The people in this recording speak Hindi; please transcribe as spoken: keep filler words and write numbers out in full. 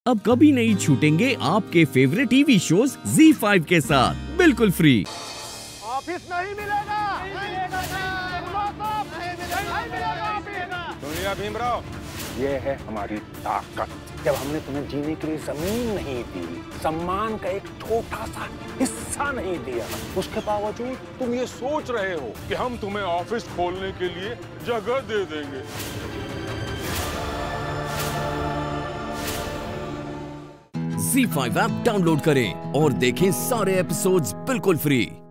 अब कभी नहीं छूटेंगे आपके favourite TV shows Zee five के साथ बिल्कुल फ्री। ऑफिस नहीं मिलेगा, नहीं मिलेगा, नहीं मिलेगा। दुनिया भीमराव, ये है हमारी ताकत। जब हमने तुम्हें जीने के लिए जमीन नहीं दी, सम्मान का एक छोटा सा हिस्सा नहीं दिया, उसके बावजूद तुम ये सोच रहे हो कि हम तुम्हें ऑफिस खोलने के लिए जगह दे देंगे। ज़ी फाइव ऐप डाउनलोड करें और देखें सारे एपिसोड्स बिल्कुल फ्री।